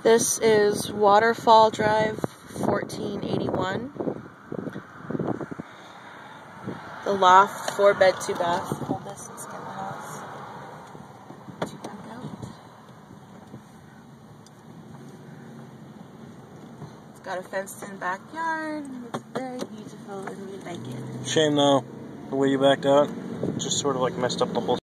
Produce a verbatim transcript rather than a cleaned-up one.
This is Waterfall Drive, fourteen eighty-one. The loft, four bed, two bath. Hold this and scan the house. Two bed out. It's got a fenced-in backyard. It's very beautiful, and we like it. Shame though, the way you backed out, just sort of like messed up the whole